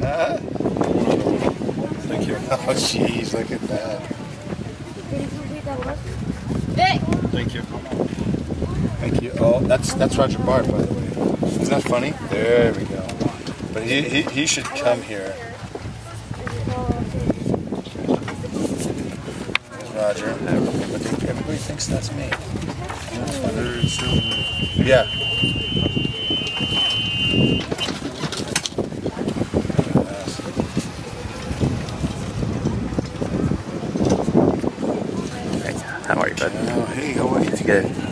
Thank you. Oh, jeez, look at that. Thank you. Thank you. Oh, that's Roger Bart, by the way. Isn't that funny? There we go. But he should come here. There's Roger. But everybody thinks that's me. Yeah. How are you, bud? Oh, hey, how are you? Good.